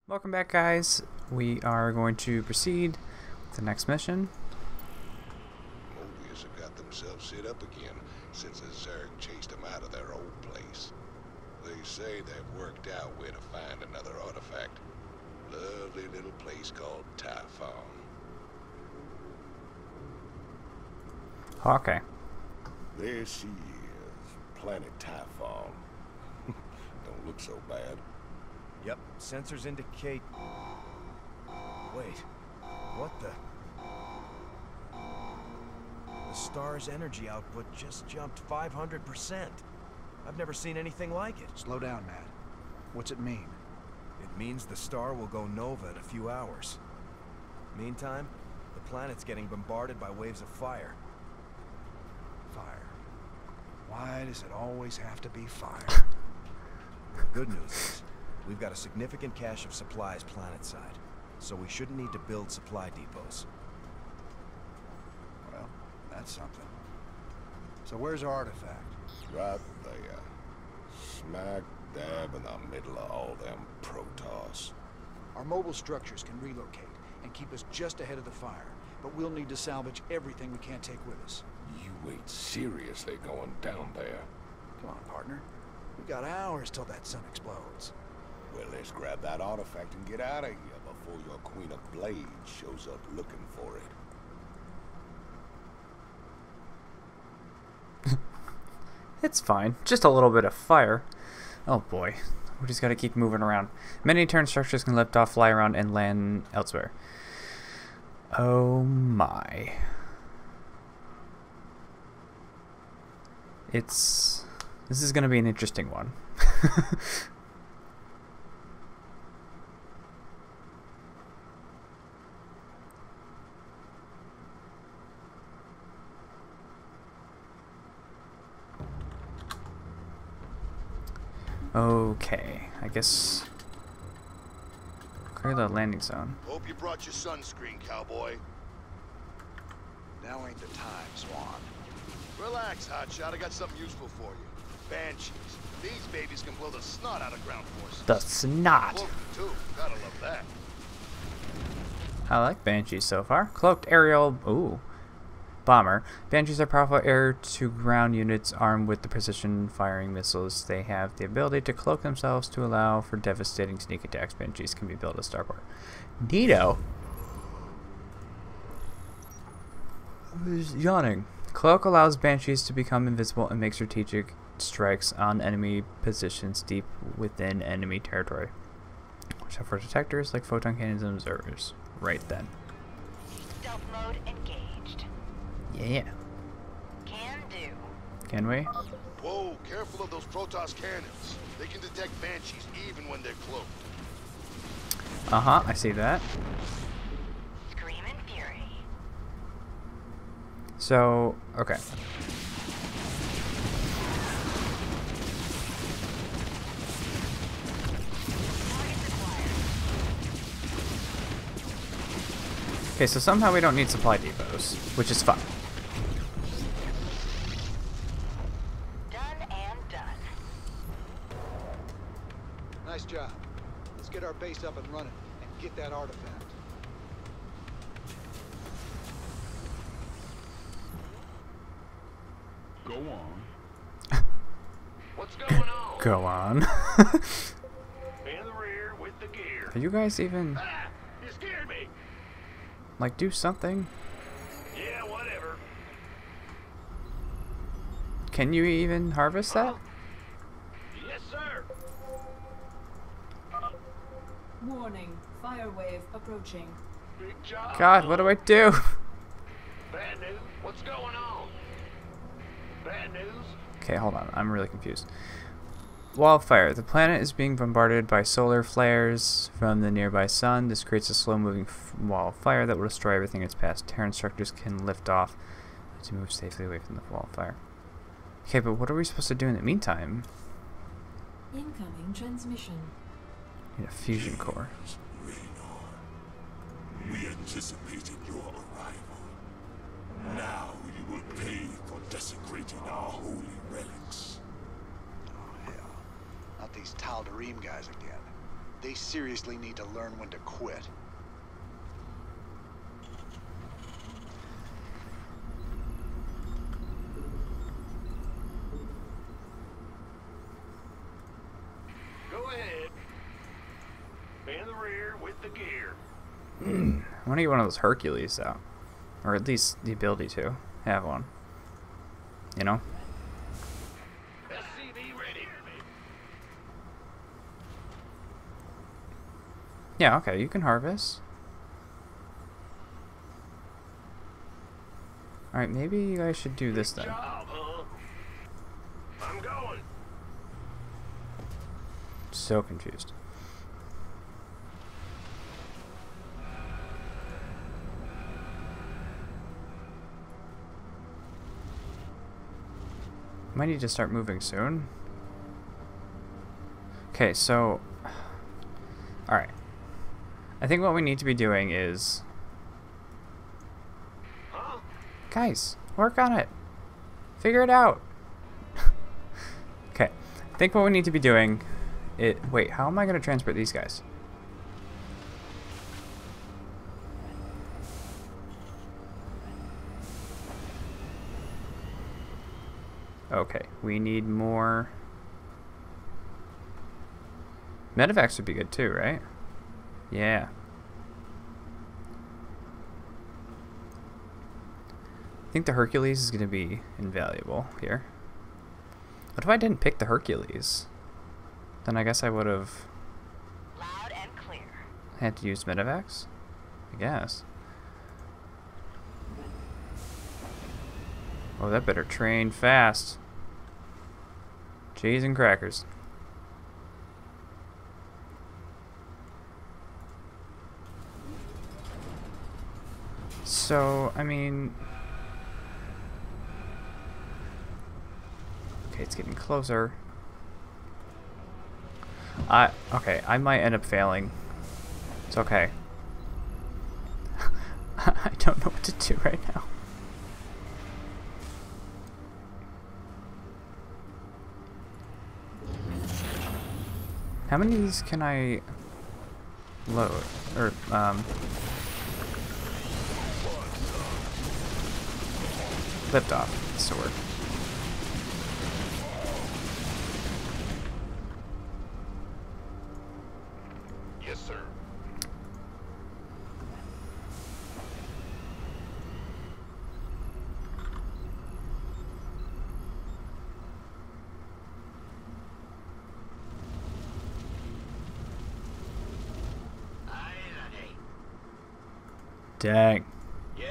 Welcome back, guys. We are going to proceed with the next mission. Mobius have got themselves set up again since the Zerg chased them out of their old place. They say they've worked out where to find another artifact. Lovely little place called Typhon. Okay. There she is, planet Typhon. Don't look so bad. Yep, sensors indicate... Wait, what the... The star's energy output just jumped 500%. I've never seen anything like it. Slow down, Matt. What's it mean? It means the star will go nova in a few hours. Meantime, the planet's getting bombarded by waves of fire. Fire. Why does it always have to be fire? The good news is, we've got a significant cache of supplies planetside, so we shouldn't need to build supply depots. Well, that's something. So where's our artifact? Right there. Smack dab in the middle of all them Protoss. Our mobile structures can relocate and keep us just ahead of the fire, but we'll need to salvage everything we can't take with us. You ain't seriously going down there. Come on, partner. We've got hours till that sun explodes. Well, let's grab that artifact and get out of here before your Queen of Blades shows up looking for it. It's fine. Just a little bit of fire. Oh boy. We just gotta keep moving around. Many turn structures can lift off, fly around, and land elsewhere. Oh my. This is gonna be an interesting one. Okay, I guess clear the landing zone. Hope you brought your sunscreen, cowboy. Now ain't the time, Swan. Relax, hotshot. I got something useful for you. Banshees. These babies can blow the snot out of ground forces. The snot. Cloaked too. Gotta love that. I like Banshees so far. Cloaked aerial. Ooh. Bomber. Banshees are powerful air-to-ground units armed with the precision-firing missiles. They have the ability to cloak themselves to allow for devastating sneak attacks. Banshees can be built as starport. Neato. Who's yawning? Cloak allows Banshees to become invisible and make strategic strikes on enemy positions deep within enemy territory. Watch out for detectors like photon cannons and observers. Right then. Stealth mode engaged. Yeah. Can do. Can we? Whoa, careful of those Protoss cannons. They can detect Banshees even when they're cloaked. Uh-huh, I see that. Scream in fury. So, okay. Okay, so somehow we don't need supply depots, which is fine. Done and done. Nice job. Let's get our base up and running and get that artifact. Go on. What's going on? Go on. In the rear with the gear. Are you guys even, Ah! You scared me. like, do something? Yeah, whatever. Can you even harvest that? Yes, sir. Warning, fire wave approaching. Big job. God, what do I do? Bad news. What's going on? Bad news. Okay, hold on. I'm really confused. Wildfire. The planet is being bombarded by solar flares from the nearby sun. This creates a slow-moving wall of fire that will destroy everything in its path. Terran structures can lift off to move safely away from the wall of fire. Okay, but what are we supposed to do in the meantime? Incoming transmission. Need a fusion core. We anticipated your arrival. Now you will pay for desecrating our holy relics. Oh, hell. Not these Tal'Darim guys again. They seriously need to learn when to quit. Go ahead. In the rear with the gear. I want to get one of those Hercules out. Or at least the ability to have one. You know? SCV ready. Yeah, okay, you can harvest. Alright, maybe you guys should do this then. Good job, huh? I'm going. So confused. Might need to start moving soon. Okay, so... Alright. I think what we need to be doing is... Huh? Guys, work on it. Figure it out. Okay. I think what we need to be doing... Wait, how am I going to transport these guys? Okay, we need more... Medevacs would be good too, right? Yeah. I think the Hercules is going to be invaluable here. What if I didn't pick the Hercules? Then I guess I would have Loud and clear. had to use Medevacs? I guess. Oh, that better train fast. Cheese and crackers. So, I mean... Okay, it's getting closer. Okay, I might end up failing. It's okay. I don't know what to do right now. How many of these can I load? Or, lift off the sword. Yes, sir. Dang. Yeah?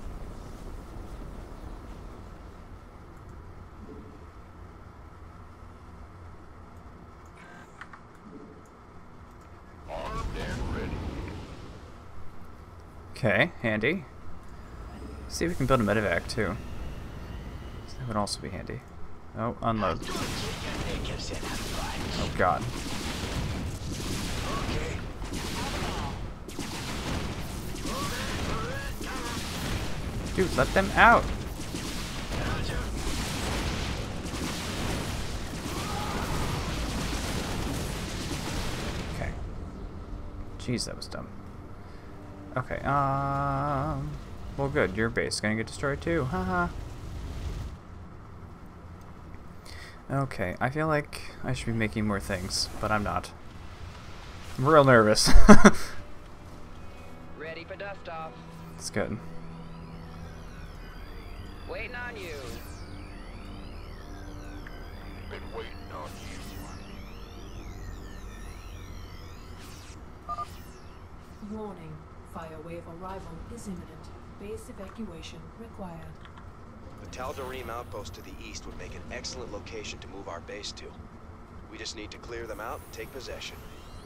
Armed and ready. Okay, handy. See if we can build a medevac too. That would also be handy. Oh, unload. Oh god. Dude, let them out! Okay. Jeez, that was dumb. Okay, well good, your base is gonna get destroyed too, haha. Okay, I feel like I should be making more things, but I'm not. I'm real nervous. Ready for dust off. It's good. Waiting on you. Been waiting on you. Warning. Fire wave arrival is imminent. Base evacuation required. The Tal'Darim outpost to the east would make an excellent location to move our base to. We just need to clear them out and take possession.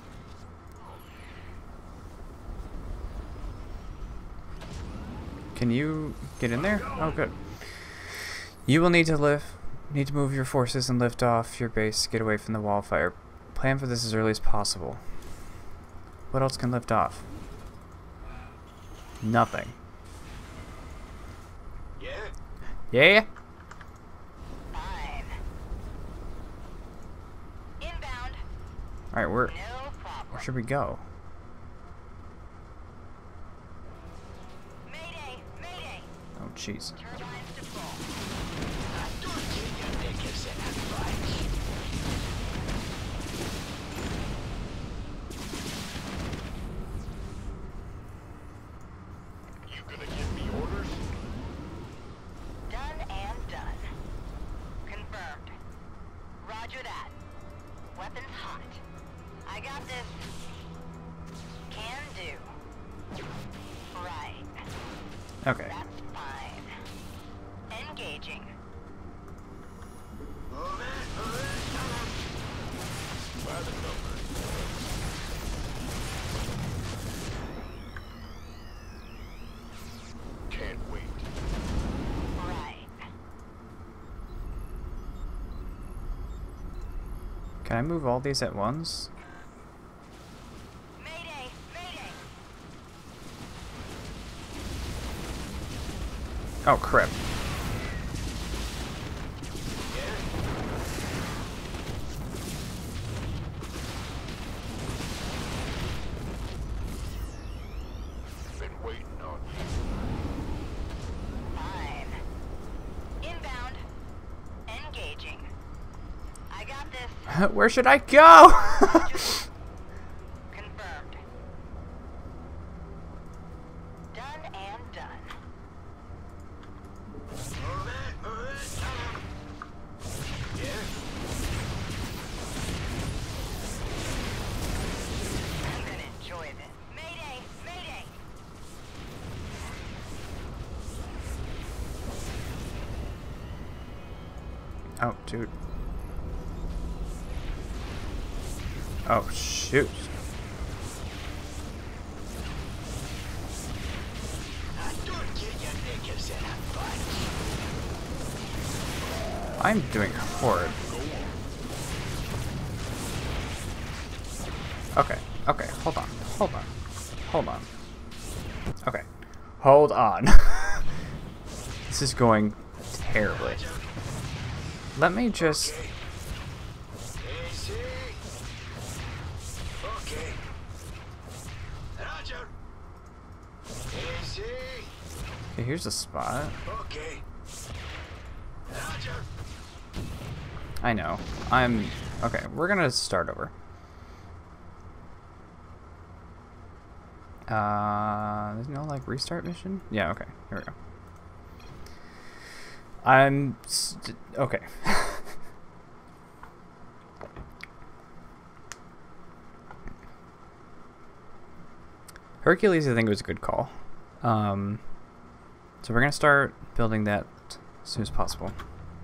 Can you get in there? Oh, good. You will need to move your forces and lift off your base to get away from the wall fire. Plan for this as early as possible. What else can lift off? Nothing. Yeah? Yeah? Fine. Inbound. Alright, we're No problem. Where should we go? Mayday! Mayday! Oh, jeez. Turbines to full. You gonna give me orders? Done and done. Confirmed. Roger that. Weapons hot. I got this. Can do. Right. Okay. That's fine. Engaging. By the numbers. Can't wait. Right. Can I move all these at once? Mayday! Mayday! Oh, crap. Been waiting on you. Fine. Inbound. Engaging. I got this. Where should I go? Confirmed. Done and done. I'm gonna enjoy this. Mayday! Mayday! Oh, dude. Oh, shoot. I'm doing horrid. Okay, okay, hold on, hold on, hold on. Okay, hold on. This is going terribly. Let me just... Okay. Roger. AC. Okay, here's a spot. Okay. Roger. I know. Okay, we're gonna start over. There's no, like, restart mission? Yeah, okay. Here we go. Okay. Hercules, I think, was a good call. So we're gonna start building that as soon as possible.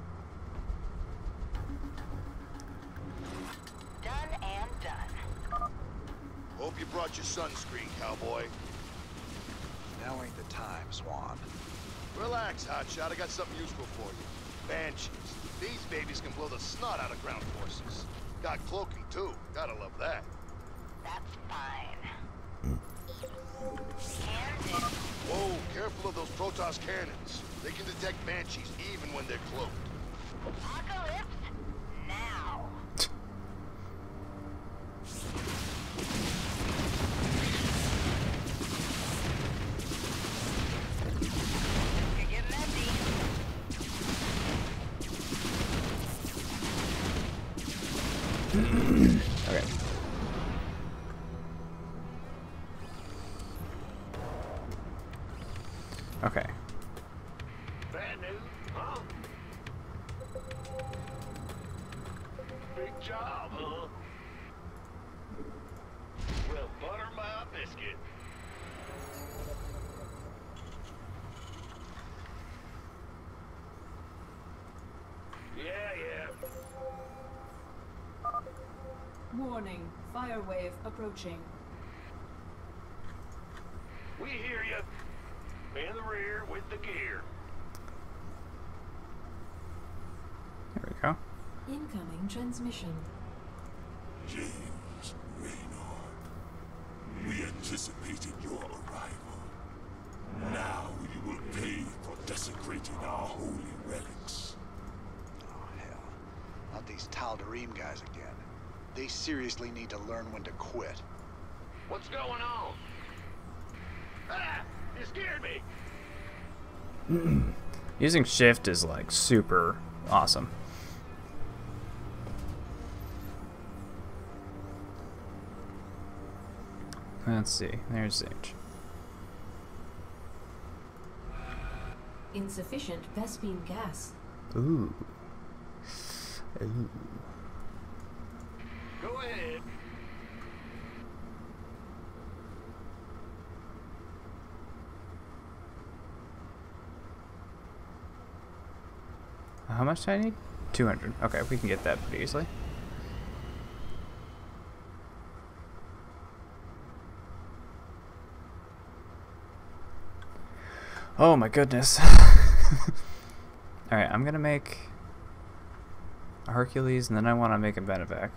Done and done. Hope you brought your sunscreen, cowboy. Now ain't the time, Swan. Relax, hotshot. I got something useful for you. Banshees. These babies can blow the snot out of ground forces. Got cloaking, too. Gotta love that. That's fine. Can do. Whoa, careful of those Protoss cannons. They can detect Banshees even when they're cloaked. Apocalypse now. Could get messy. Okay. Okay. Bad news, huh? Big job, huh? Well, butter my biscuit. Yeah. Warning. Fire wave approaching. We hear you. In the rear with the gear. There we go. Incoming transmission. James Raynor, we anticipated your arrival. Now you will pay for desecrating our holy relics. Oh, hell. Not these Tal'Darim guys again. They seriously need to learn when to quit. What's going on? Ah! You scared me! Using shift is like super awesome. Let's see. There's Sage. Insufficient Vespine gas. Ooh. Ooh. Go ahead. How much do I need? 200. Okay, we can get that pretty easily. Oh my goodness. Alright, I'm gonna make a Hercules and then I want to make a medevac.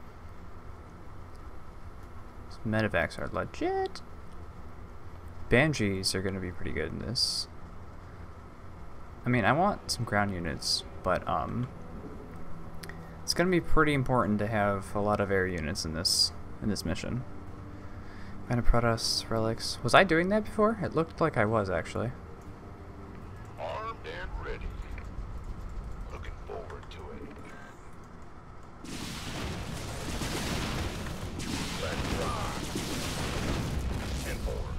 Medevacs are legit. Banshees are gonna be pretty good in this. I mean, I want some ground units, but it's gonna be pretty important to have a lot of air units in this mission. Kind of Protoss relics. Was I doing that before? It looked like I was actually. Armed and ready. Looking forward to it. Let's rock. And forward.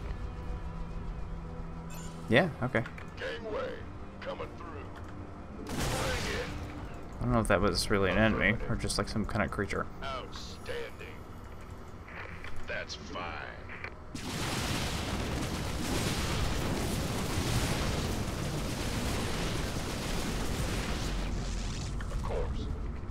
Yeah. Okay. Gangway coming through. Bring it. I don't know if that was really an enemy or just like some kind of creature. Outstanding. That's fine. Of course.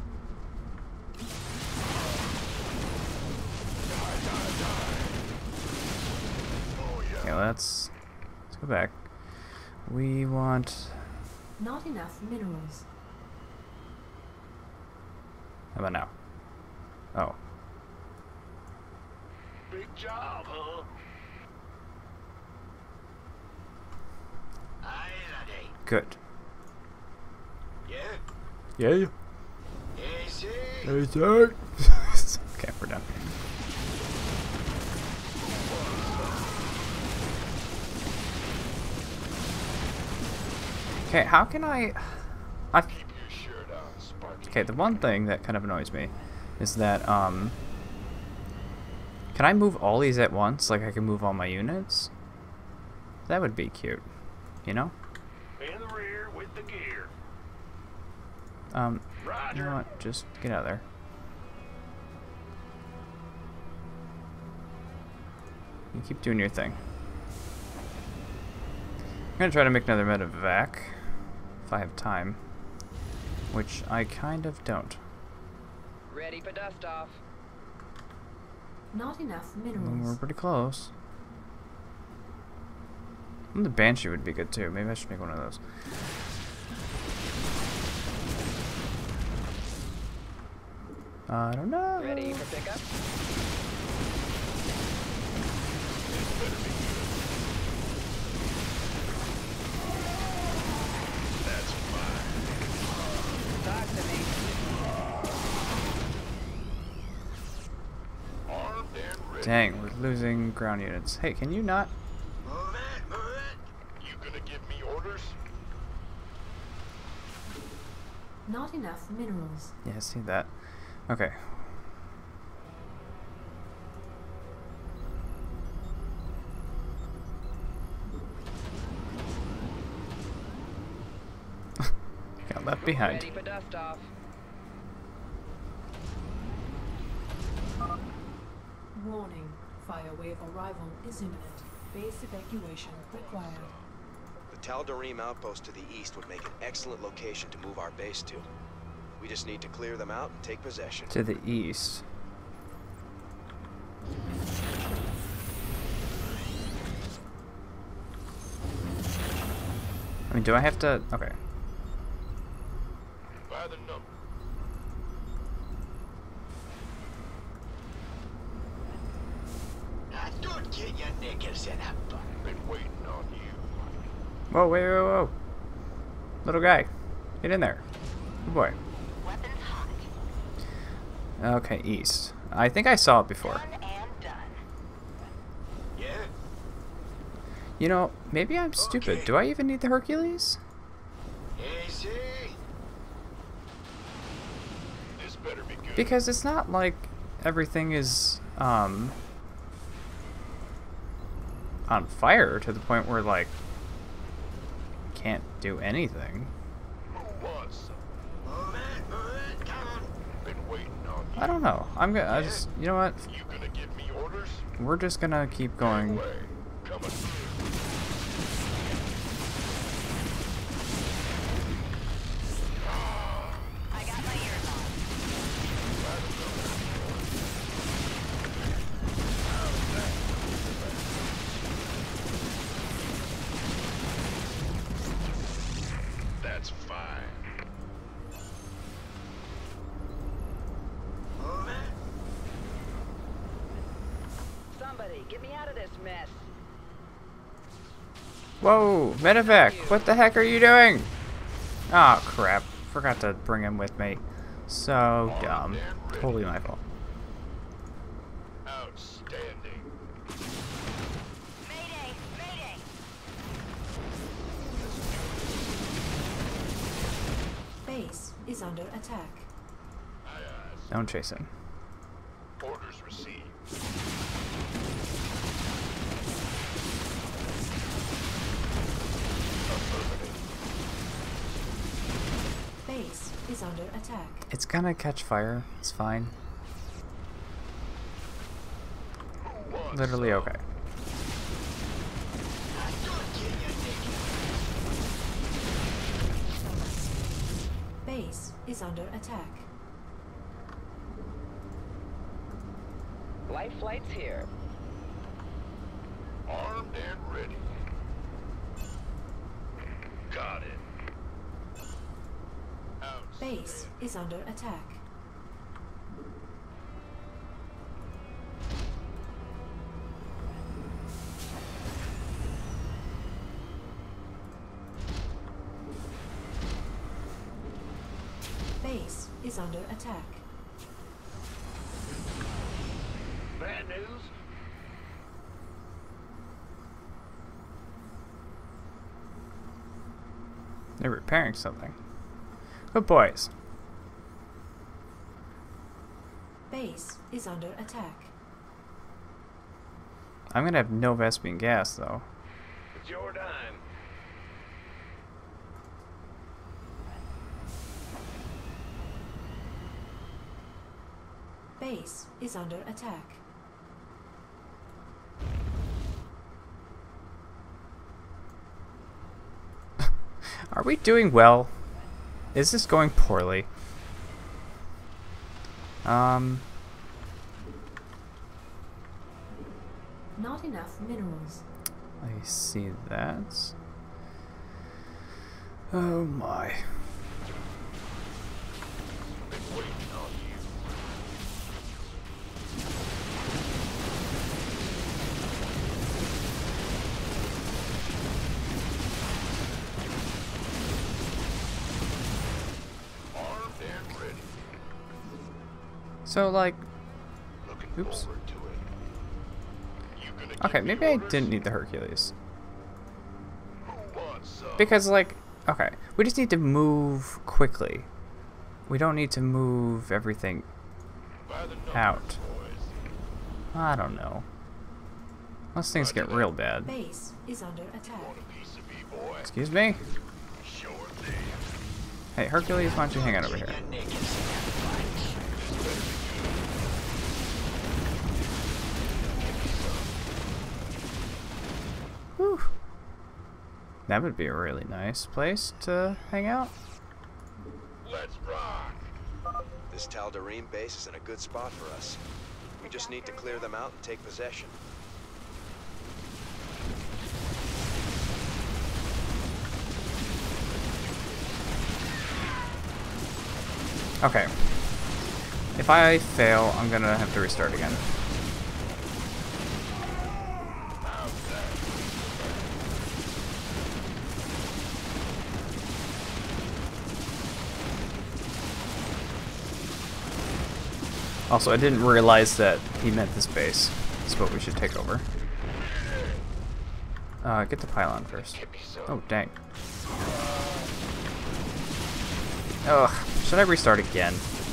Oh yeah. Okay, let's go back. We want. Not enough minerals. How about now? Oh. Big job, huh? Aye, laddie. Good. Yeah? Yeah. Easy. Hey, sir. Okay, we're done. Okay, how can I Keep your shirt on, Sparky. Okay, the one thing that kind of annoys me is that, can I move all these at once? Like, I can move all my units? That would be cute, you know? In the rear with the gear. You Roger. know what? Just get out of there. You keep doing your thing. I'm gonna try to make another medevac if I have time, which I kind of don't. Ready for dust off. Not enough We're minerals. pretty close. And the Banshee would be good too. Maybe I should make one of those. I don't know. Ready for pickup. That's fine. Talk to me. Armed and ready. Dang, we're losing ground units. Hey, can you not? Move it, move it. You gonna give me orders? Not enough minerals. Yeah, I see that. Okay. Got left behind. Ready for dust off. Warning. Fire wave arrival is imminent. Base evacuation required. The Tal'Darim outpost to the east would make an excellent location to move our base to. We just need to clear them out and take possession. To the east. I mean, do I have to? Okay. By the number. Now, don't get your knickers in a bun. Been waiting on you. Whoa, wait, whoa, whoa. Little guy. Get in there. Good boy. Weapons hot. Okay, east. I think I saw it before. Done and done. You know, maybe I'm stupid. Do I even need the Hercules? Easy. This better be good. Because it's not like everything is on fire to the point where like can't do anything. Who wants some? Move it, come on. Been waiting on you. I don't know. I'm gonna. I just. You know what? You gonna give me orders? We're just gonna keep going. Way. Coming. I got my ears on. That's fine. Somebody, get me out of this mess. Whoa, Medevac! What the heck are you doing? Oh crap! Forgot to bring him with me. So dumb. Totally my fault. Outstanding. Mayday! Mayday! Base is under attack. Aye, aye. Don't chase him. Orders received. Base is under attack. It's gonna catch fire. It's fine. Who wants Literally some? okay. Base is under attack. Life flight's here. Armed and ready. Got it. Base is under attack. Base is under attack. Bad news? They're repairing something. Good boys. Base is under attack. I'm gonna have no Vespian gas though. It's your dime. Base is under attack. Are we doing well? Is this going poorly? Not enough minerals. I see that. Oh my. Been waiting on you. Armed and ready. So like, Looking oops. forward to it. You gonna Okay, give me maybe I orders? didn't need the Hercules. Who wants some? Because like, okay, we just need to move quickly. We don't need to move everything By the numbers, out. boys. I don't know. Unless things get real bad. Base is under attack. Want a piece of me, boy? Excuse me? Sure thing. Hey, Hercules, why don't you hang out over here? Whew. That would be a really nice place to hang out. Let's rock. This Tal'Darim base is in a good spot for us. We just need to clear them out and take possession. Okay. If I fail, I'm gonna have to restart again. Also, I didn't realize that he meant this base. That's what we should take over. Get the pylon first. Oh, dang. Ugh, should I restart again?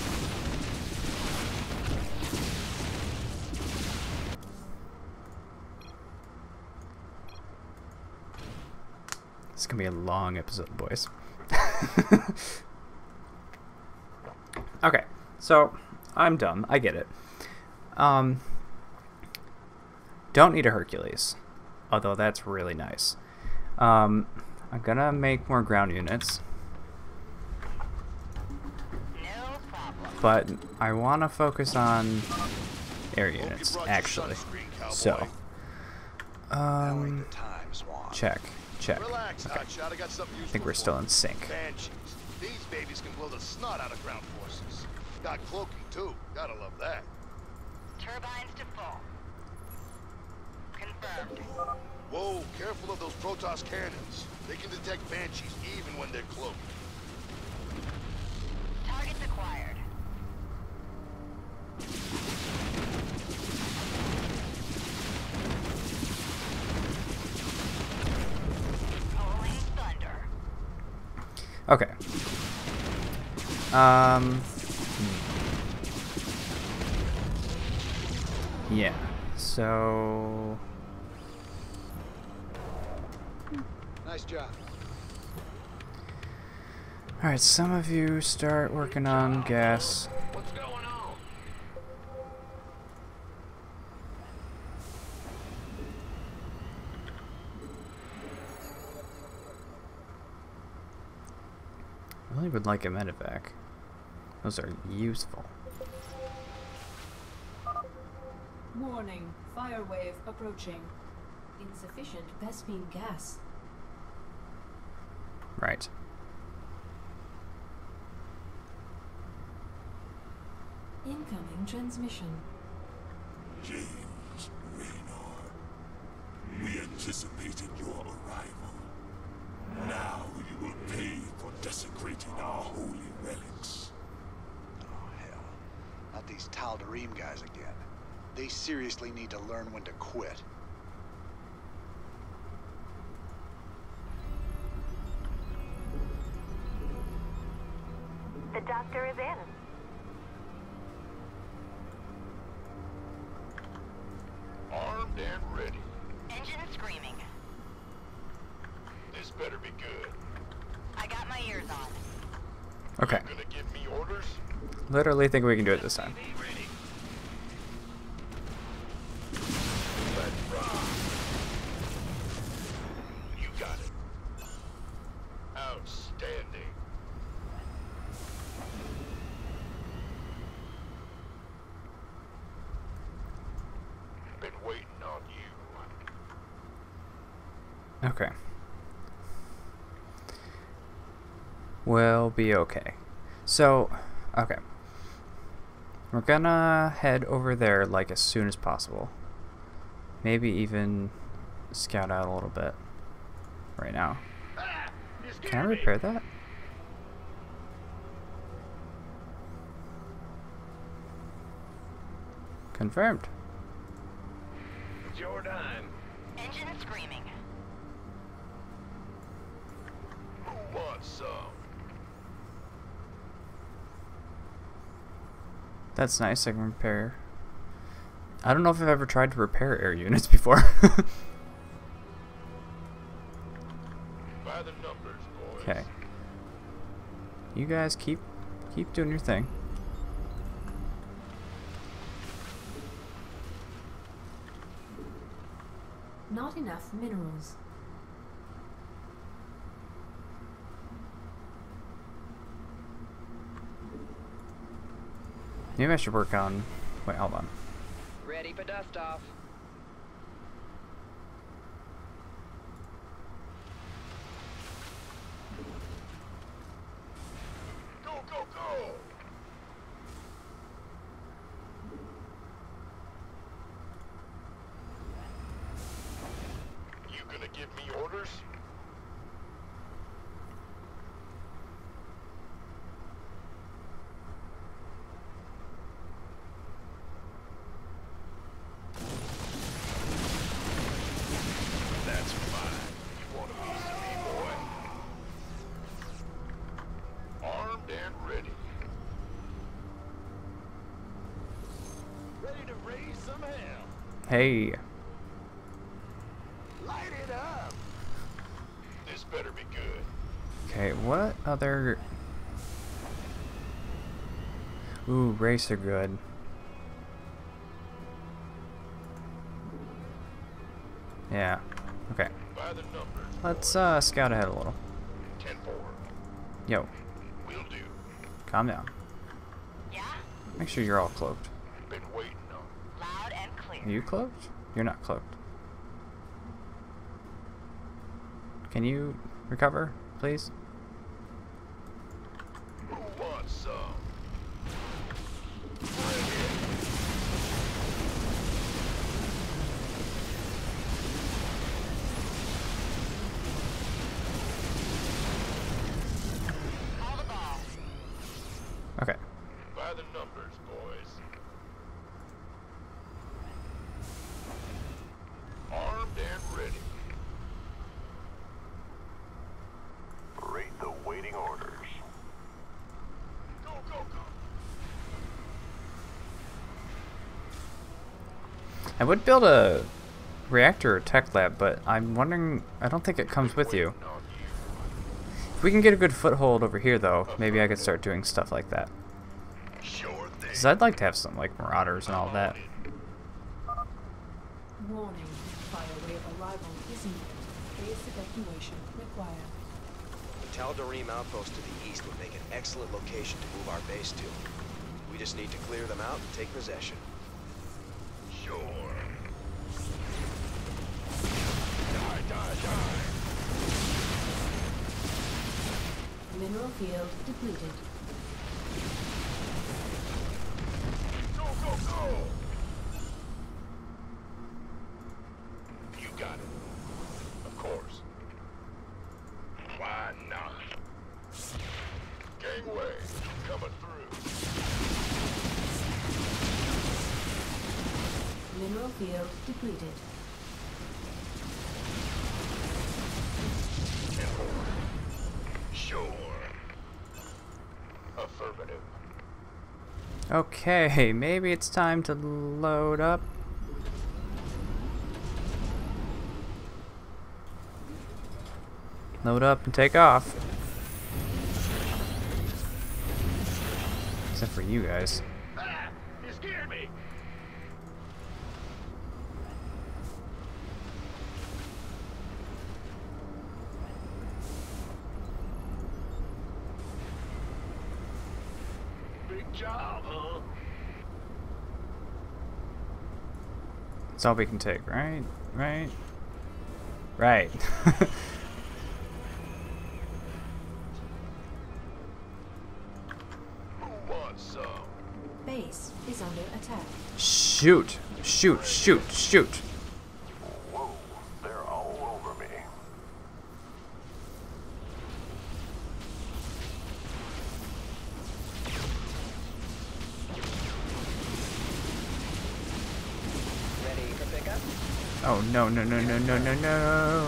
This is gonna be a long episode, boys. Okay, so I'm dumb. I get it. Don't need a Hercules, although that's really nice. I'm gonna make more ground units, but I want to focus on air units actually. So, check. Relax, Hotshot. I got something I think we're still in sync. Banshees. These babies can blow the snot out of ground forces. Got cloaking too. Gotta love that. Turbines to full. Confirmed. Whoa, careful of those Protoss cannons. They can detect Banshees even when they're cloaked. Targets acquired. Rolling thunder. Okay. Yeah. So. Nice job. All right. Some of you start working on gas. What's going on? I really would like a medevac. Those are useful. Warning. Fire wave approaching. Insufficient Vespene gas. Right. Incoming transmission. James Raynor, we anticipated your arrival. Now you will pay for desecrating our holy relics. Oh, hell. Not these Tal'Darim guys again. They seriously need to learn when to quit. The doctor is in. Armed and ready. Engine screaming. This better be good. I got my ears on. Okay. Gonna give me orders? Literally think we can do it this time. Let's rock. You got it. Outstanding. Been waiting on you. Okay. We'll be okay. So, okay. We're gonna head over there like as soon as possible. Maybe even scout out a little bit right now. Can I repair that? Confirmed. It's your time. Engine screaming. Who wants some? That's nice. I can repair. I don't know if I've ever tried to repair air units before. By the numbers, boys. Okay. You guys keep doing your thing. Not enough minerals. Maybe I should work on... Wait, hold on. Ready for dust off. Go, go, go! You gonna give me orders? That's fine. Hey. Light it up. This better be good. Okay, what other... Ooh, race are good. Yeah. Okay. By the numbers. Let's scout ahead a little. 10-4. Yo, Will do. calm down. Yeah? Make sure you're all cloaked. Been waiting on. Loud and clear. Are you cloaked? You're not cloaked. Can you recover, please? Who wants some? Call the ball. Okay. By the numbers, boys. Armed and ready. Rate the waiting orders. Go, go, go. I would build a reactor or tech lab, but I'm wondering... I don't think it comes with you. Waiting on you. If we can get a good foothold over here, though, maybe I could start doing stuff like that. Sure thing. Because I'd like to have some, like, marauders and all that. Warning. Fire wave arrival is imminent. Base evacuation required. The Tal'Darim outpost to the east would make an excellent location to move our base to. We just need to clear them out and take possession. Sure. Die, die, die. Mineral field depleted. Go, go, go. You got it. Of course. Why not? Gangway coming through. Mineral field depleted. Sure. Affirmative. Okay, maybe it's time to load up. Load up and take off. Except for you guys. Ah! You scared me! Big job, huh? That's all we can take, right? Right? Right. Who wants some? Base is under attack. Shoot! Shoot! Shoot! Shoot! Whoa, they're all over me. Ready for pickup? Oh no no no no no no no!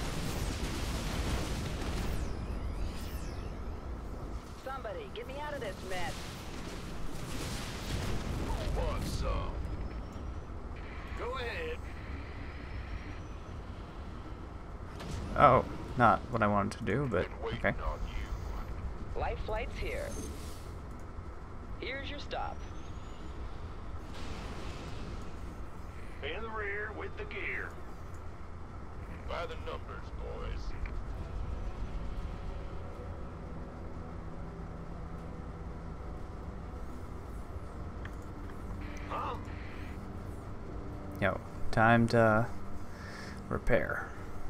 Somebody, get me out of this mess. Who wants some? Go ahead. Oh, not what I wanted to do, but Been waiting okay. on you. Life flight's here. Here's your stop. In the rear with the gear. By the numbers, boys. Huh? Yo, time to repair.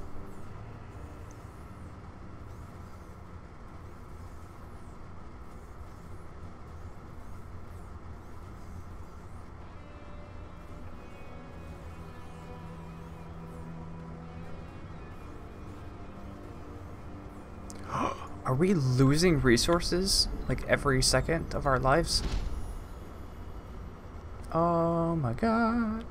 Are we losing resources like every second of our lives? Oh my god.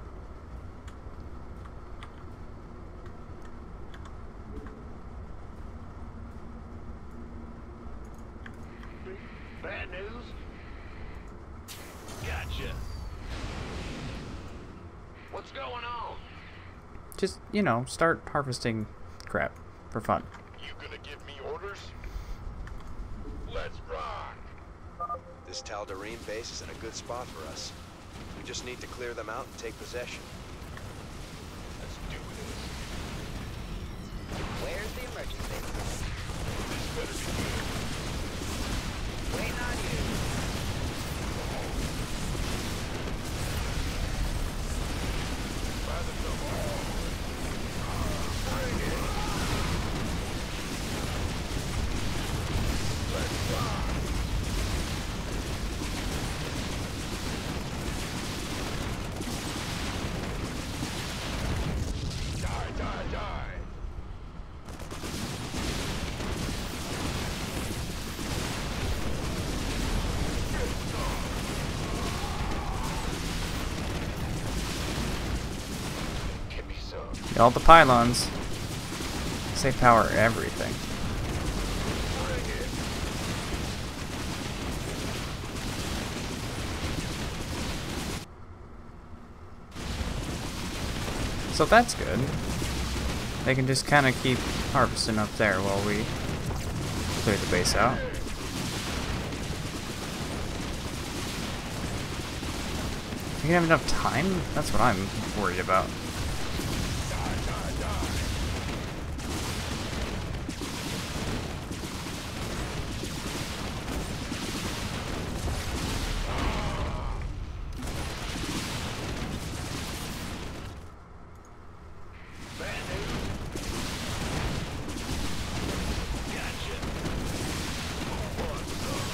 Bad news? Gotcha. What's going on? just, you know, start harvesting crap for fun. You gonna give me orders? Let's rock! This Tal'Darim base is in a good spot for us. We just need to clear them out and take possession. Let's do this. Where's the emergency? This better be good. Waiting on you. By the double. Bring it. Let's rock! Die, die, die! Give me some. All the pylons. They power everything. Bring it. So that's good. They can just kind of keep harvesting up there while we clear the base out. You have enough time? That's what I'm worried about. Die, die, die! Bad news. Gotcha. What's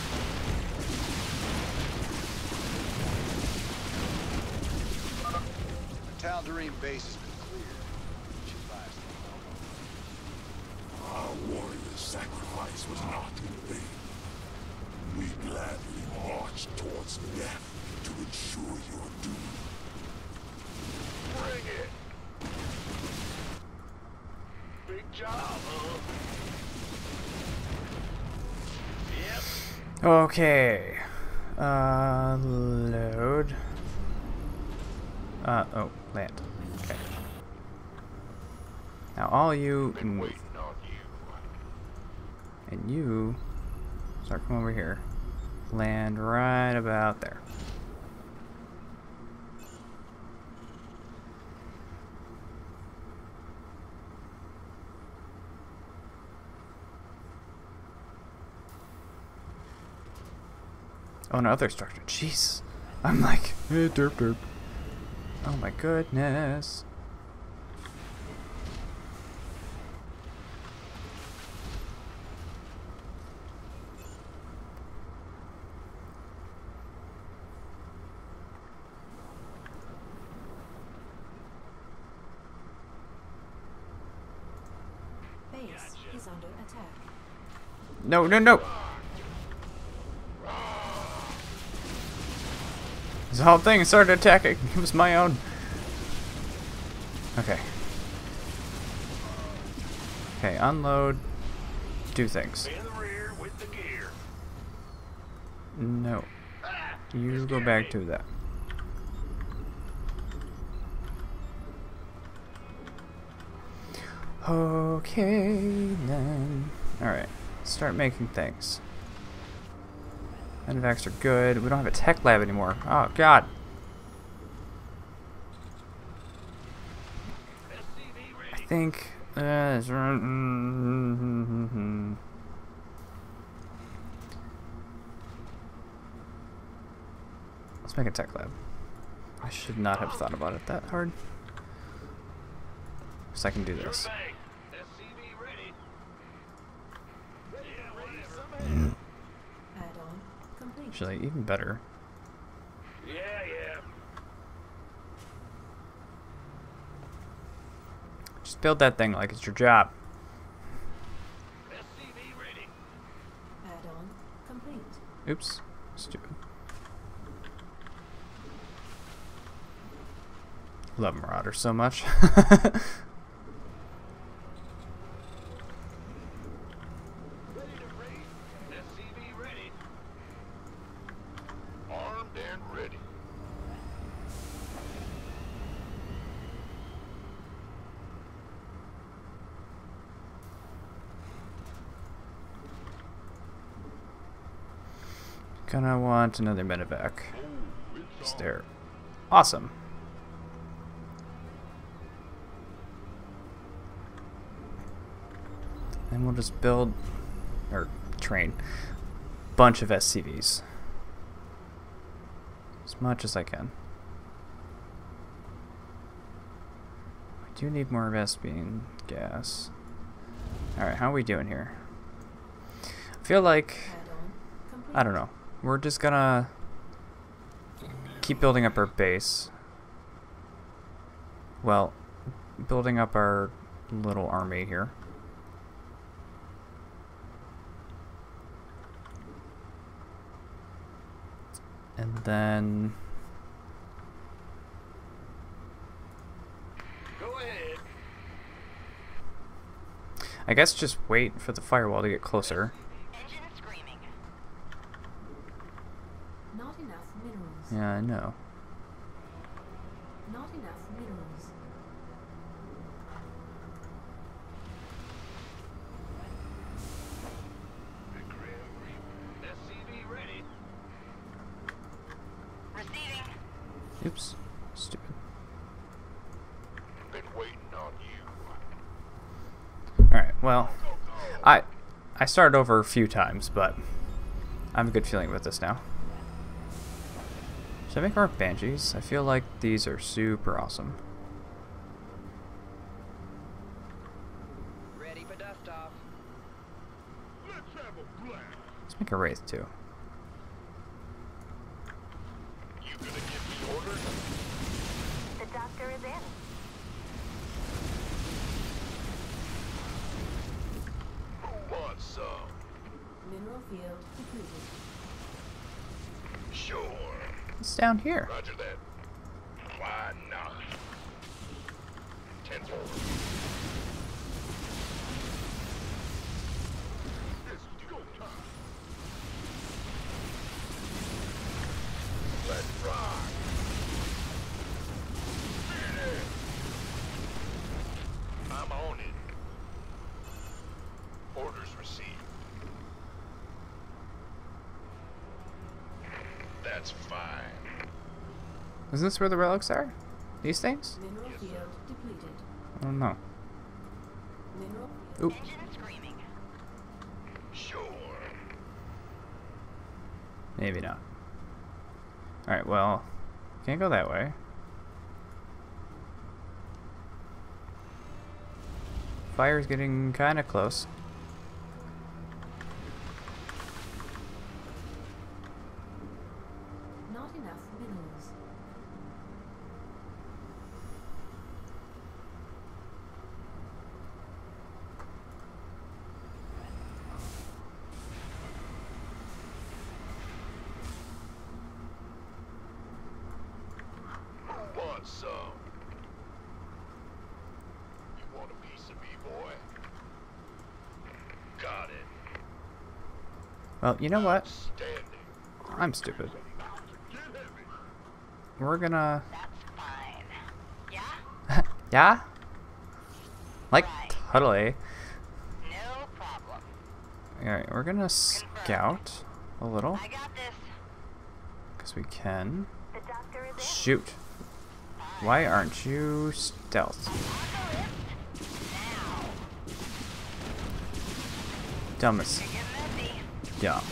The Tal'Darim base has been cleared. Should last long. Our warrior's sacrifice was not in vain. We gladly marched towards death to ensure your doom. Bring it! Big job, huh? Yep. Okay. Load. Oh, land. Okay. Now all you Been waiting on you. and you start coming over here. Land right about there. Oh, another structure. Jeez. I'm like, eh, derp derp. Oh my goodness. Base is under attack. No, no, no. This whole thing started attacking. It was my own. Okay. Okay, unload. Do things. In the rear with the gear. No. You go back to that. Okay, then. Alright. Start making things. Medevacs are good. We don't have a tech lab anymore. Oh, God. I think... let's make a tech lab. I should not have thought about it that hard. Because I can do this. SCV ready. Yeah, whatever. Add-on complete. Actually, even better. Yeah, yeah. Just build that thing like it's your job. SCV ready. Add-on complete. Oops. Stupid. Love Marauder so much. SCV ready. Armed and ready. Gonna want another medevac. Is there? Awesome. And we'll just build, or train, bunch of SCVs. As much as I can. I do need more Vespene gas. Alright, how are we doing here? I feel like, I don't know, we're just gonna keep building up our base. Well, building up our little army here. And then Go ahead. I guess just wait for the firewall to get closer. Engine screaming. Not enough minerals. Yeah, I know. Not enough minerals. SCV ready. Receiving. Oops. Stupid. Been waiting on you. Alright, well, I started over a few times, but I have a good feeling with this now. Should I make more Banshees? I feel like these are super awesome. Ready for dust off. Let's make a Wraith too. You gonna give me orders? The doctor is in. Who wants some? Mineral field depleted. Sure. It's down here. Roger that. Why not? 10-4. It's go time. Let's rock. Hit it. I'm on it. Orders received. That's fine. Isn't this where the relics are? These things? Mineral field depleted. I don't know. Mineral Oop. Engine screaming. Sure. Maybe not. Alright, well, can't go that way. Fire's getting kind of close. not enough minerals. Who wants some? You want a piece of me, boy? Got it. Well, you know what? Standing. I'm stupid. Get heavy. We're gonna... That's fine. Yeah? Yeah? Like, Right. totally. No problem. Alright, we're gonna scout a little. I got this. Because we can. The doctor is in. Shoot. Why aren't you stealth? Now. Dumbest. You're getting messy. Dumb.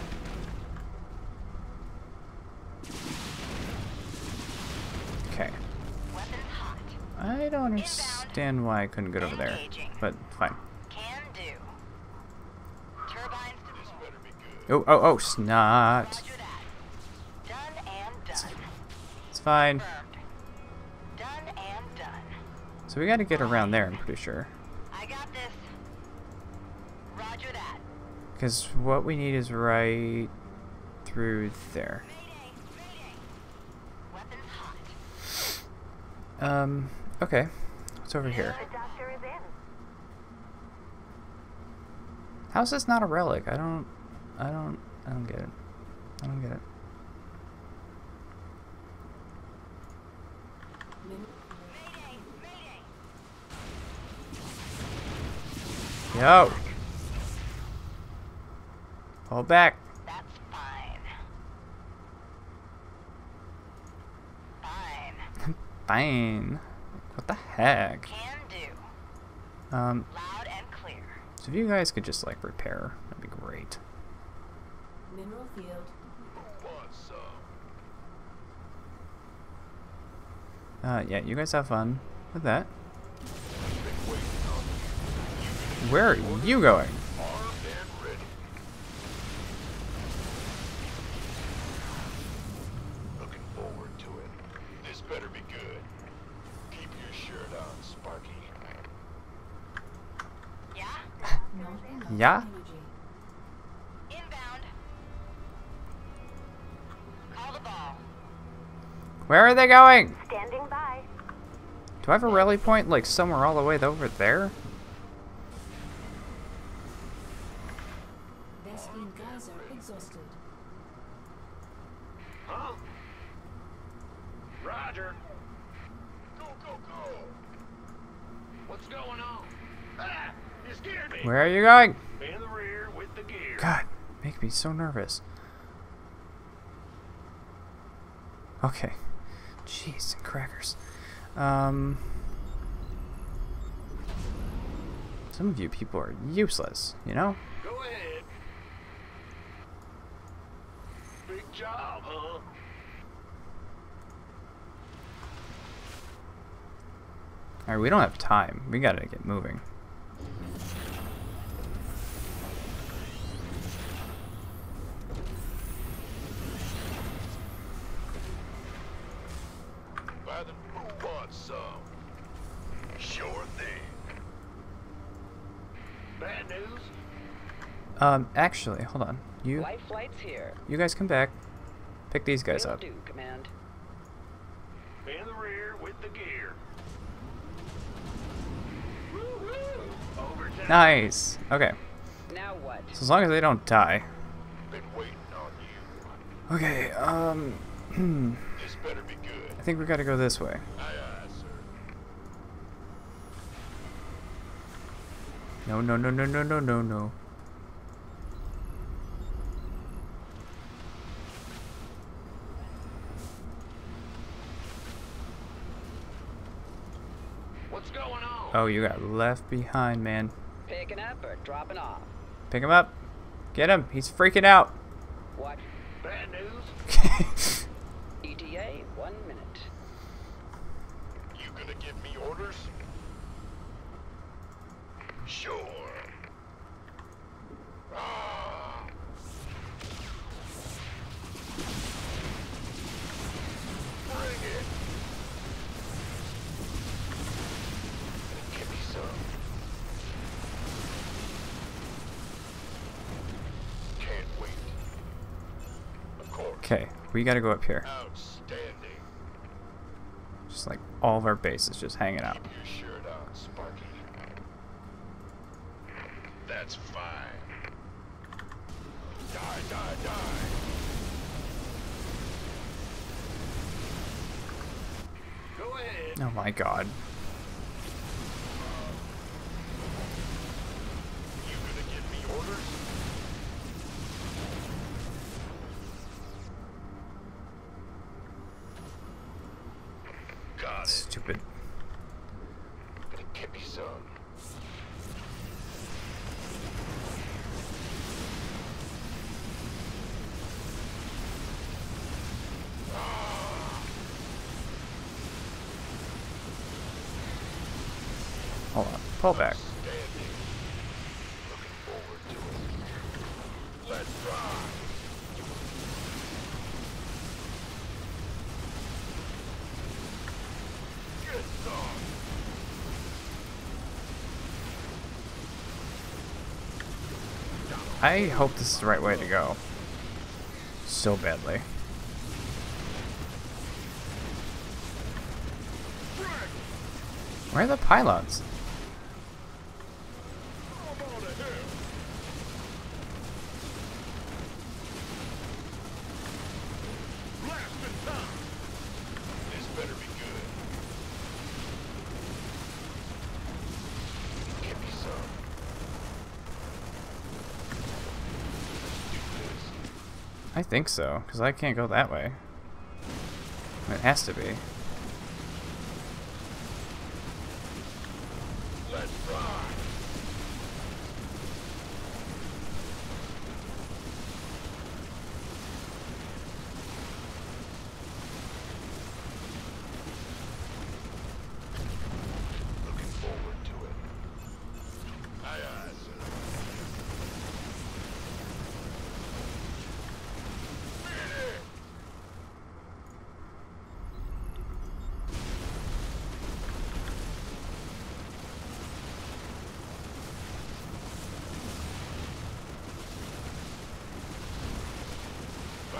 Okay. Weapons hot. I don't understand why I couldn't get over there. Engaging. But fine. Can do. Turbines This deployed. better be good. Oh, snot. Roger that. Done and done. It's fine. Confirmed. Done and done. So we gotta get around there, I'm pretty sure. I got this. Roger that. Because what we need is right through there. Mayday, mayday. Weapons hot. Okay. What's over here? The doctor is in. How's this not a relic? I don't get it. I don't get it. Mayday, mayday. Yo! Hold back. That's fine. fine. What the heck? Can do. Um, Loud and clear. so if you guys could just like repair, that'd be great. Mineral field. Yeah, you guys have fun with that. Where are you going? Looking forward to it. This better be good. Keep your shirt on, Sparky. Yeah? Not enough Yeah? energy. Inbound. Call the ball. Where are they going? Standing by. Do I have a rally point like somewhere all the way over there? Vespene geyser exhausted. Huh? Roger. Go, go, go! What's going on? Ah! You scared me. Where are you going? In the rear with the gear. God, make me so nervous. Okay. Jeez, and crackers. Some of you people are useless, you know? Go ahead. Big job, huh? Alright, we don't have time. We gotta get moving. By the who wants some? Sure thing. Bad news? Actually, hold on. Life flight's here. You guys come back. Pick these guys Will up. do, Command. In the rear with the gear. Woo-hoo! Overtime. Nice. Okay. Now what? So as long as they don't die. Been waiting on you. Okay, This better be good. I think we gotta go this way. Aye, aye, sir. No, no, no, no, no, no, no, no. What's going on? Oh, you got left behind, man. Picking up or dropping off? Pick him up. Get him. He's freaking out. What? Bad news? ETA, 1 minute. You gonna give me orders? Sure. Ah. Bring it. Give me some. Can't wait. Of course. Okay, we gotta go up here. Outstanding. Just like all of our bases just hanging out. Keep your shirt on, Sparky. That's fine. Die, die, die. Go ahead. Oh my god. You gonna give me orders? Got it. Stupid. Give me some. Hold on. Pull back. Outstanding. Looking forward to it. Let's ride. Good song. I hope this is the right way to go. So badly. Where are the pylons? I'm on a hill. Blasting time. This better be good. Give me some. Let's do this. I think so, because I can't go that way. It has to be.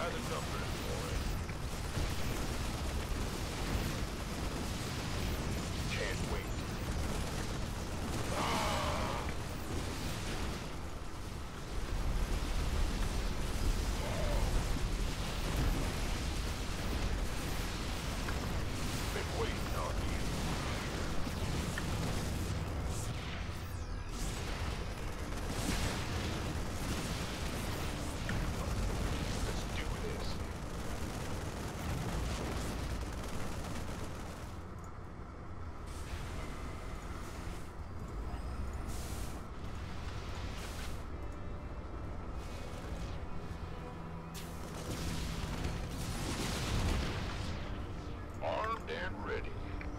the numbers, boys. Can't wait. Been waiting on you. Let's do this. Armed and ready.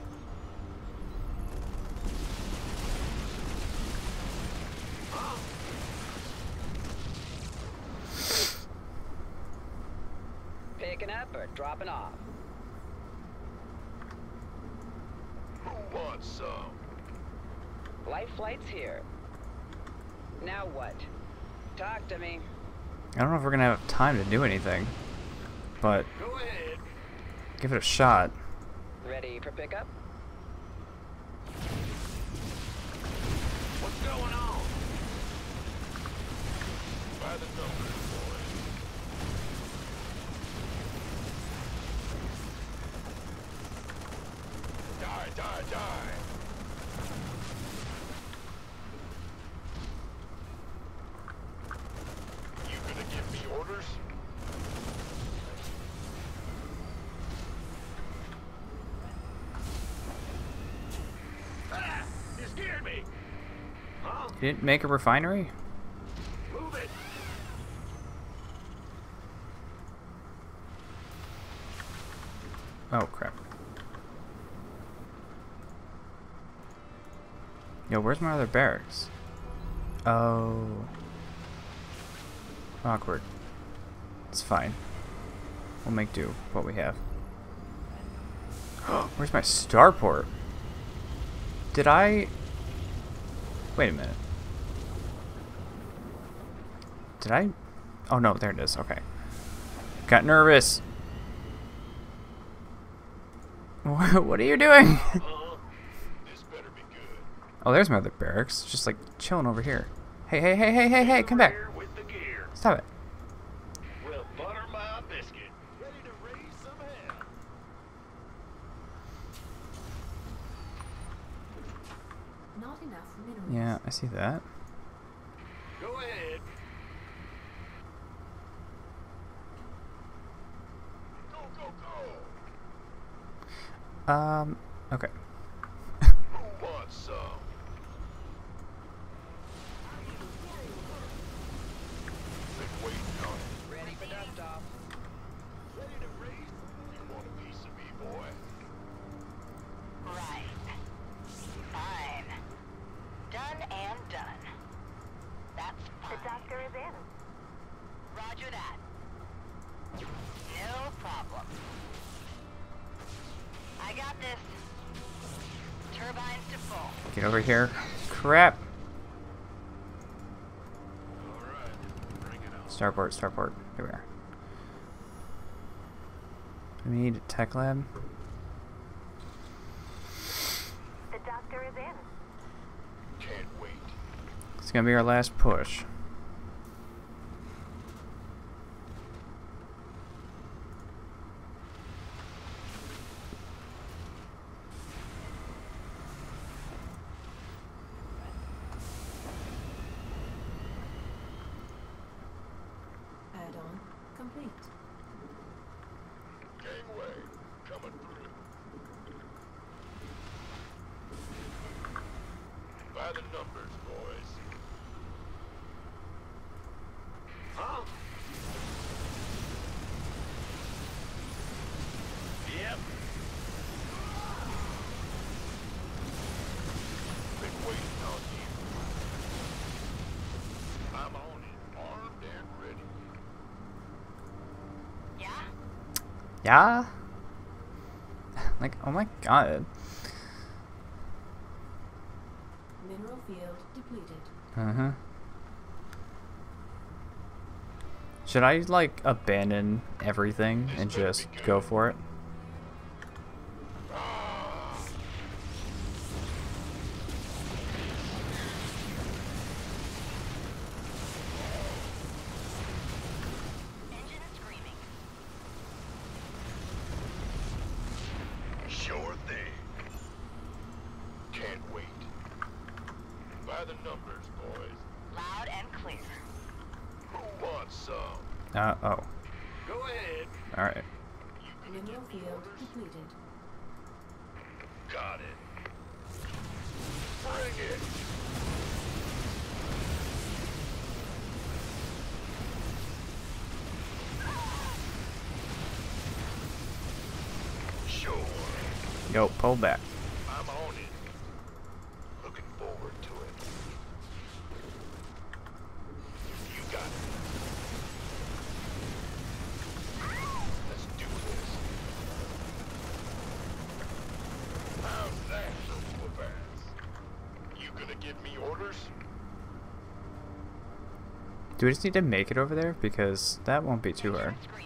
Picking up or dropping off? Who wants some? Life flight's here. Now what? Talk to me. I don't know if we're gonna have time to do anything, but Go ahead. give it a shot. Ready for pickup? What's going on? By the numbers, boys. Die, die, die. You gonna give me orders? Ah! You scared me! Huh? You didn't make a refinery? Move it! Oh crap. Yo, where's my other barracks? Oh. Awkward. It's fine. We'll make do with what we have. Where's my starport? Did I... Wait a minute. Did I... Oh no, there it is. Okay. Got nervous. What are you doing? This better be good. Oh, there's my other barracks. Just like chilling over here. Hey, hey, hey, hey, hey, hey, come back. Rear with the gear. Stop it. We'll butter my biscuit. Ready to raise some hell. Not enough minerals. Yeah, I see that. Go ahead. Go, go, go. Okay. Who wants some? Been waiting on it. Ready for dust off. Ready to raise? You want a piece of me, boy? Right. Fine. Done and done. That's fine. The doctor is in. Roger that. No problem. I got this. Turbines to full. Get over here. Crap. All right. Bring it on. Starport, starport. Here we are. We need a tech lab. The doctor is in. Can't wait. It's gonna be our last push. Add-on complete. Gangway coming through. By the numbers, boys. Huh? Yep. Been waiting on you. I'm on it, armed and ready. Yeah? Yeah? Like, oh my god. Mineral field depleted. Uh-huh. Should I, like, abandon everything and just go for it? Sure thing. Can't wait. By the numbers, boys. Loud and clear. Who wants some? Oh. Go ahead. Alright. Mineral field depleted. Got it. Bring it. Sure. Yo, pull back. I'm on it. Looking forward to it. You got it. Let's do this. How's that for whoop-ass? You gonna give me orders? Do we just need to make it over there? Because that won't be too hard. Screaming.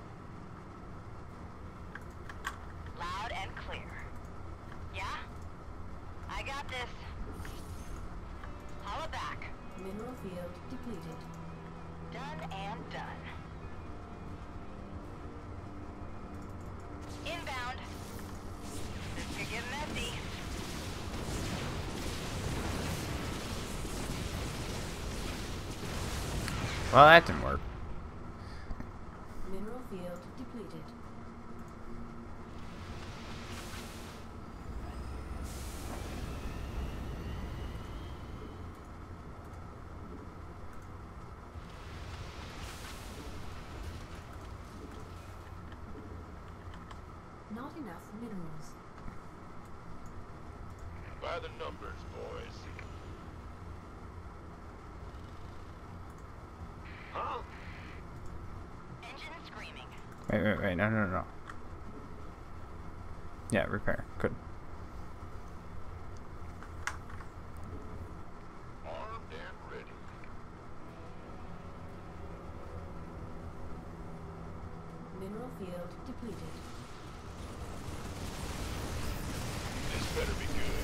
Loud and clear. Yeah? I got this. Holla back. Mineral field depleted. Done and done. Inbound. This could get messy. Well, that didn't work. Mineral field depleted. Not enough minerals. By the numbers, boys. Huh? Engine screaming. Wait. No. Yeah, repair. Good. Armed and ready. Mineral field depleted. This better be good.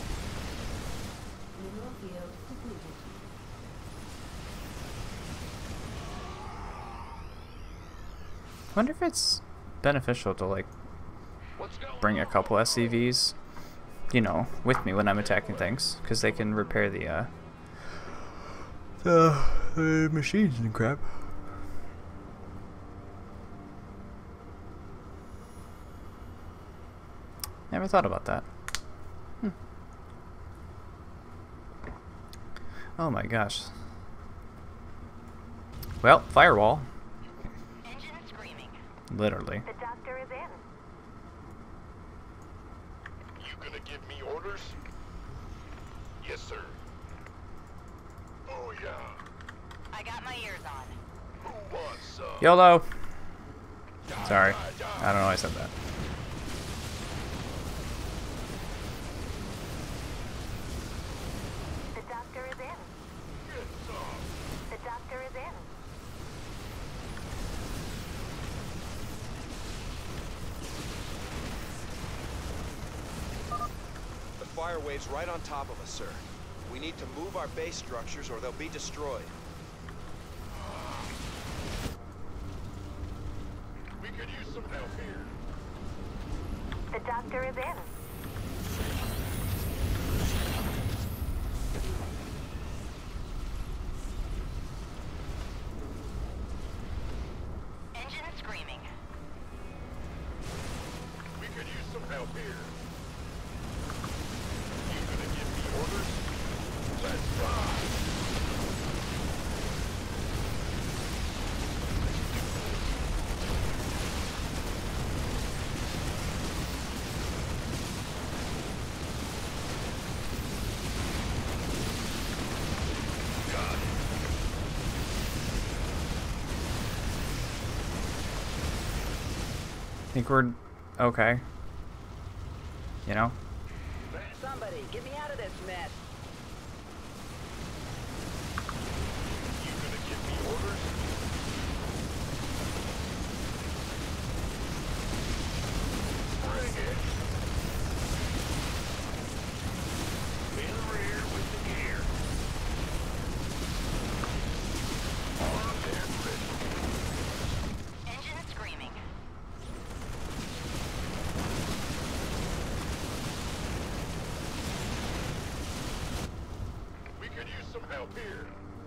Mineral field depleted. I wonder if it's beneficial to, like, What's going bring a on? couple SCVs, you know, with me when I'm attacking things, because they can repair the machines and crap. Never thought about that. Oh my gosh. Well, firewall. Engine screaming. Literally. The doctor is in. You gonna give me orders? Yes, sir. Oh, yeah. I got my ears on. Who wants some? YOLO! Sorry. I don't know why I said that. The doctor is in. Get some. The doctor is in. The fire wave's right on top of us, sir. We need to move our base structures or they'll be destroyed. We could use some help here. The doctor is in. Engine screaming. We could use some help here. You gonna give me orders? Let's ride. Think we're okay. You know? Somebody, get me out of this mess. You gonna give me orders? some help here.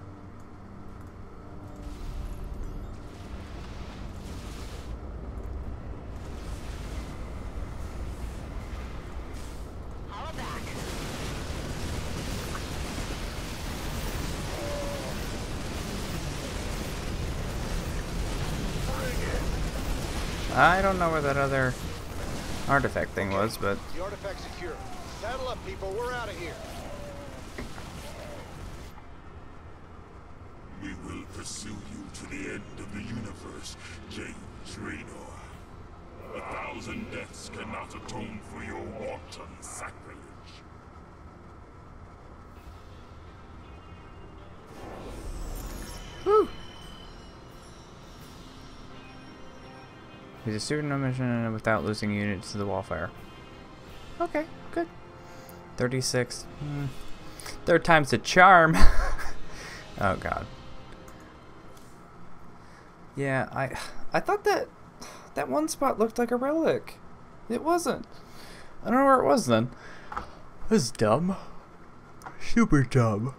Holla back. I don't know where that other artifact thing was, but The artifact's secure. Saddle up, people. We're out of here. We will pursue you to the end of the universe, James Raynor. 1,000 deaths cannot atone for your wanton sacrilege. whew. He's a pseudo mission without losing units to the wallfire. Okay, good. 36. Third time's a charm. Oh god. Yeah, I thought that one spot looked like a relic. It wasn't. I don't know where it was then. This is dumb. Super dumb.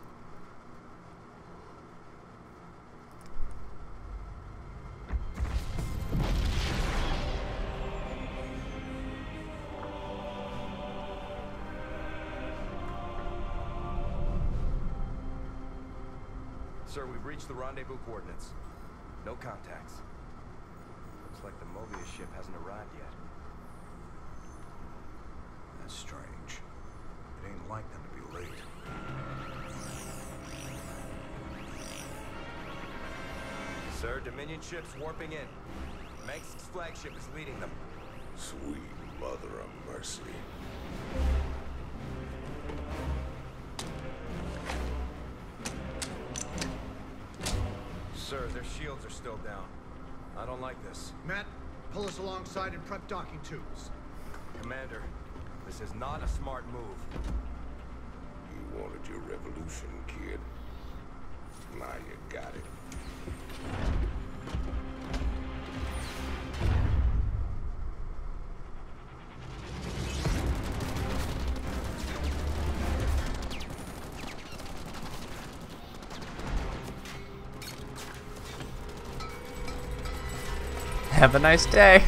Sir, we've reached the rendezvous coordinates. No contacts. Looks like the Mobius ship hasn't arrived yet. That's strange. It ain't like them to be late. Sir, Dominion ships warping in. Mengsk's flagship is leading them. Sweet mother of mercy. Sir, their shields are still down. I don't like this. Matt, pull us alongside and prep docking tubes. Commander, this is not a smart move. You wanted your revolution, kid. Now you got it. Have a nice day.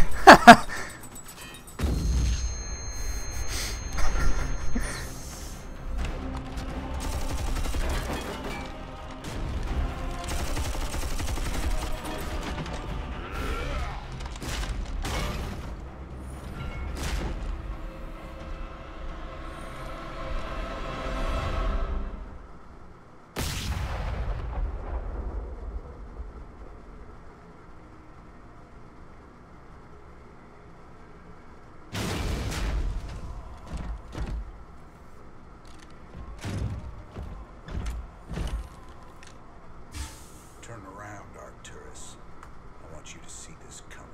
Turn around, Arcturus. I want you to see this coming.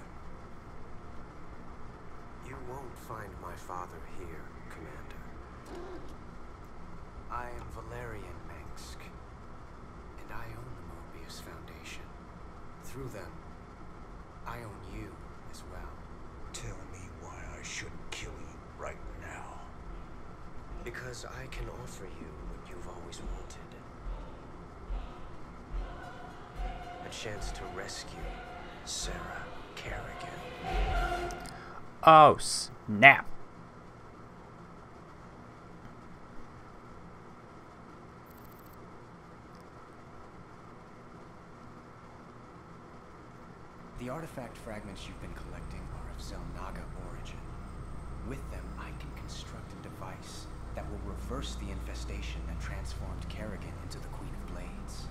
You won't find my father here, Commander. I am Valerian Mengsk, and I own the Mobius Foundation. Through them, I own you as well. Tell me why I shouldn't kill you right now. Because I can offer you what you've always wanted. A chance to rescue Sarah Kerrigan. Oh, snap. The artifact fragments you've been collecting are of Xel'Naga origin. With them, I can construct a device that will reverse the infestation that transformed Kerrigan into the Queen of Blades.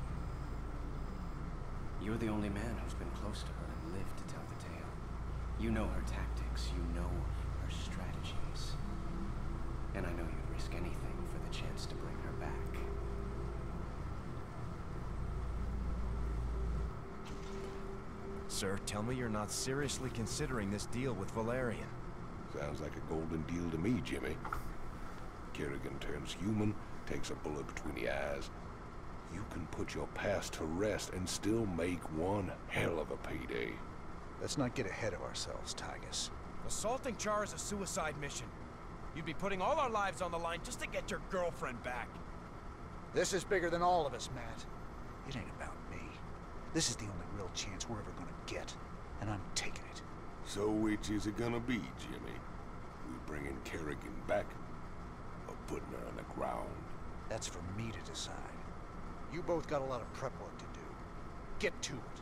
You're the only man who's been close to her and lived to tell the tale. You know her tactics, you know her strategies. And I know you'd risk anything for the chance to bring her back. Sir, tell me you're not seriously considering this deal with Valerian. Sounds like a golden deal to me, Jimmy. Kerrigan turns human, takes a bullet between the eyes. You can put your past to rest and still make one hell of a payday. Let's not get ahead of ourselves, Tygus. Assaulting Char is a suicide mission. You'd be putting all our lives on the line just to get your girlfriend back. This is bigger than all of us, Matt. It ain't about me. This is the only real chance we're ever gonna get, and I'm taking it. So which is it gonna be, Jimmy? We bringing Kerrigan back? Or putting her on the ground? That's for me to decide. You both got a lot of prep work to do. Get to it.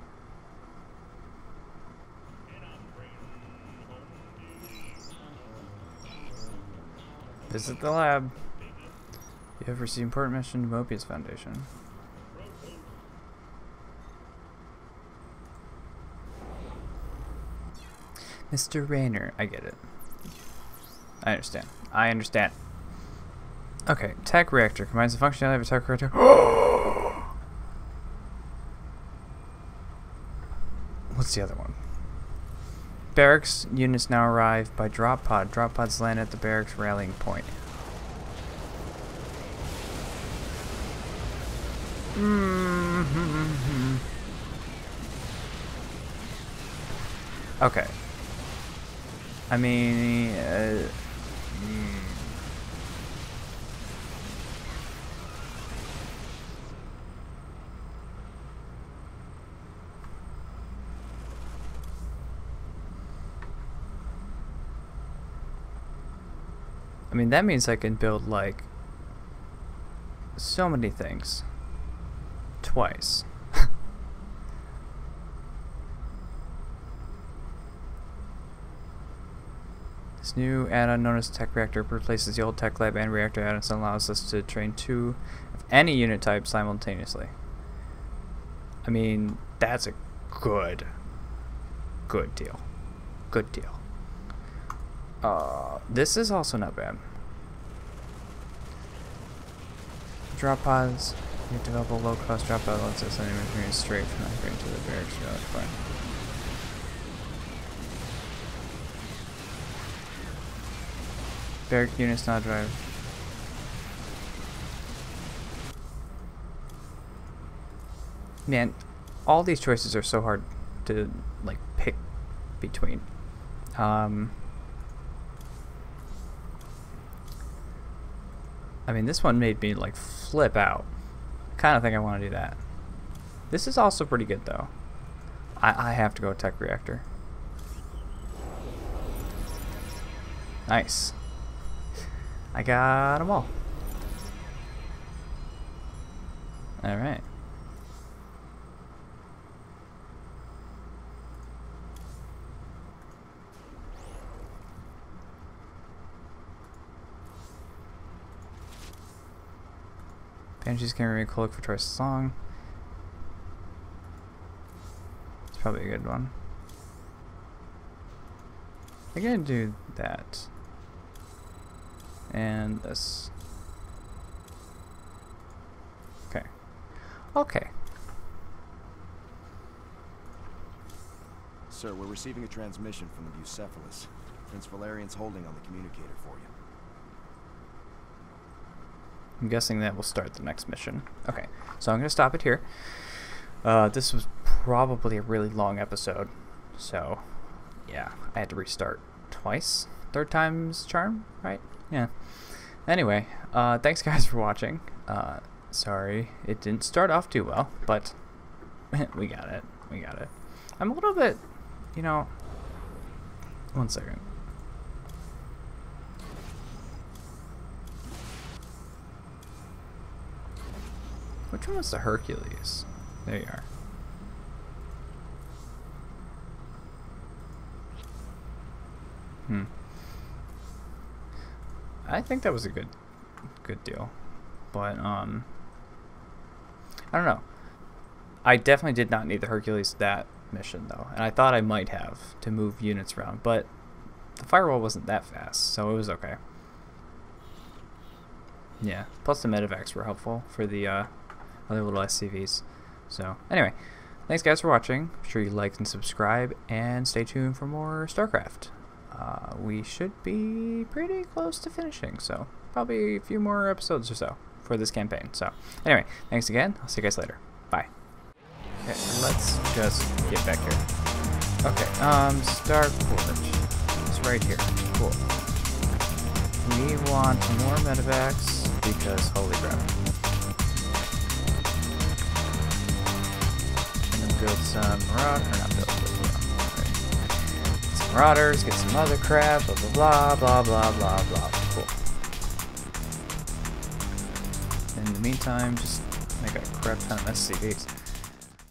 Visit the lab. You have received important mission to Mobius Foundation. Mr. Rayner, I get it. I understand. I understand. Okay, tech reactor combines the functionality of a tech reactor. What's the other one? Barracks units now arrive by drop pod. Drop pods land at the barracks rallying point. Okay. I mean, that means I can build, like, so many things. Twice. This new add-on known as Tech Reactor replaces the old Tech Lab and Reactor add-ons and allows us to train 2 of any unit type simultaneously. I mean, that's a good deal. Good deal. This is also not bad. Drop pods. You develop a low-cost drop pod lets us send material straight from the green to the barracks. Fine. Barrack units not drive. Man, all these choices are so hard to, like, pick between. I mean, this one made me, like, flip out. I kind of think I want to do that. This is also pretty good, though. I have to go Tech Reactor. Nice. I got them all. Alright. Banshees can remain cloaked for twice as long. It's probably a good one. I'm gonna do that. And this. Okay. Okay. Sir, we're receiving a transmission from the Bucephalus. Prince Valerian's holding on the communicator for you. I'm guessing that will start the next mission. Okay, so I'm going to stop it here. This was probably a really long episode, so yeah, I had to restart twice. Third time's charm, right? Yeah. Anyway, thanks guys for watching. Sorry it didn't start off too well, but we got it. We got it. I'm a little bit, you know... One second. Which one was the Hercules? There you are. I think that was a good deal. But, I don't know. I definitely did not need the Hercules that mission, though. And I thought I might have to move units around. But the firewall wasn't that fast, so it was okay. Yeah. Plus the medevacs were helpful for the, other little SCVs. So, anyway, thanks guys for watching. Be sure you like and subscribe, and stay tuned for more StarCraft. We should be pretty close to finishing, so probably a few more episodes or so for this campaign. So, anyway, thanks again. I'll see you guys later. Bye. Okay, let's just get back here. Okay, Starport. It's right here. Cool. We want more medevacs because holy crap. build some some marauders, get some other crap, blah blah blah blah blah blah. Cool. In the meantime, just make a crap ton of SCVs.